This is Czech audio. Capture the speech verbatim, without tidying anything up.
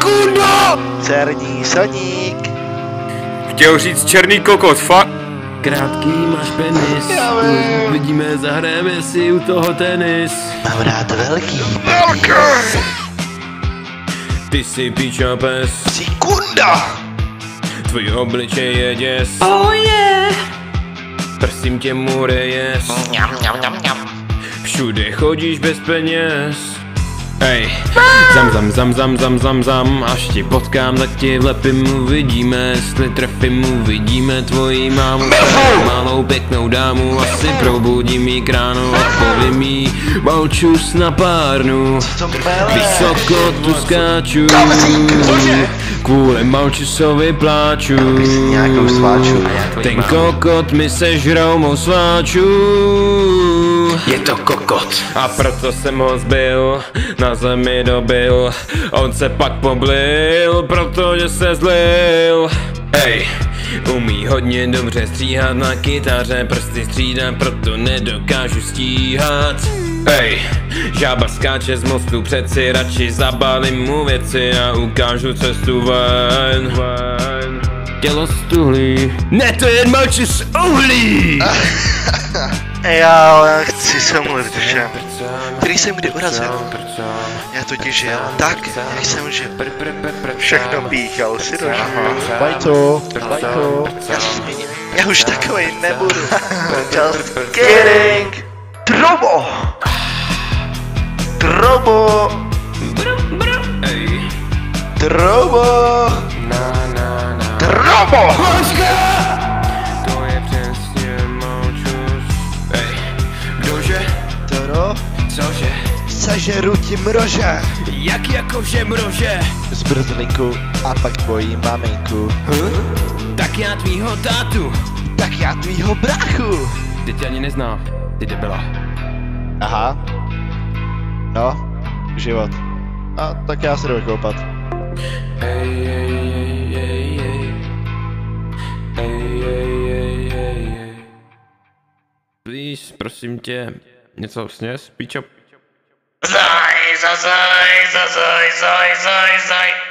Sekundo! Cerní soník. Chtěl říct černý kokot, fakt? Krátký máš penis, vidíme, zahrajeme si u toho tenis. Mám rád velký. Velký! Ty jsi píča pes, Sekunda! tvůj obličej je děs. Oh yeah! Prosím tě, můre jest. Mňam, mňam, mňam, mňam. Všude chodíš bez peněz. Hej, zam zam zam zam zam zam zam. Až ti potkám, tak ti vlepím, uvidíme. Jestli trefím, uvidíme tvoji mámu. Malou pěknou dámu, asi probudím jí k ránu. A povím jí, malčus na párnu. Vysoko tu skáču, kvůli malčusovi pláču. Ten kokot mi sežrou mou sváču. Je to kokot. A proto jsem ho zbil, na zemi dobil. On se pak poblil, protože se zlil. Hej, umí hodně dobře stříhat na kytaře, prsty střídám, proto nedokážu stíhat. Hej, žába skáče z mostu, přeci radši zabalím mu věci a ukážu cestu ven. Tělo stuhlí, ne, to je jen malčus uhlí. Já ale chci se omluvit všem, který jsem kdy urazil. Já totiž jel tak, jak jsem žil. Všechno píchal si do života. Bajto, bajto. Já se změním. Já už takovej nebudu. Just kidding. Trobo! Trobo! Trobo! Trobo! To je přesně malčus. Hej, kdože? Toro? Cože? Sežeru ti mrože. Jak jakože mrože? Zbrzlinku a pak tvojí maminku. Hm? Tak já tvýho tátu. Tak já tvýho bráchu. Ty tě ani neznám, ty debila. Aha. No, život. A tak já se jdu koupat. Hej, hej, hej, hej, hej. Hej, hej, hej, hej, hej. Please, prosím tě, něco sněz, píčo. Zaj, zaj, zaj, zaj, zaj, zaj, zaj.